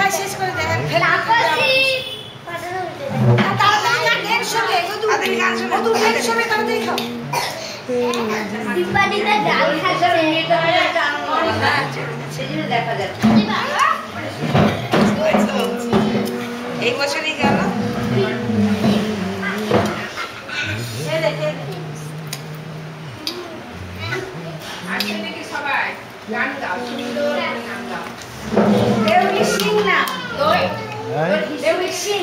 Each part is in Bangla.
শেষ করে দে ফেলে তাড়াতাড়ি না দেখ সবে তাড়াতাড়ি গান শোনা তুই দেখ সবে তাড়াতাড়ি খাও দীপালিটা গাল খাচ্ছে এটা না সেদিনে দেখা যাচ্ছে এই বছরই গেল সে দেখে আজকে নাকি সবাই গান গাও সুন্দর গান গাও দেউলি সিং না ওই দেউলি সিং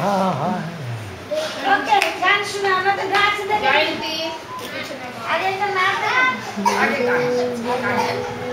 ওকে গান শোনা আমরা তো গাছ দেখি জয়ন্তী আরে এটা না আগে গান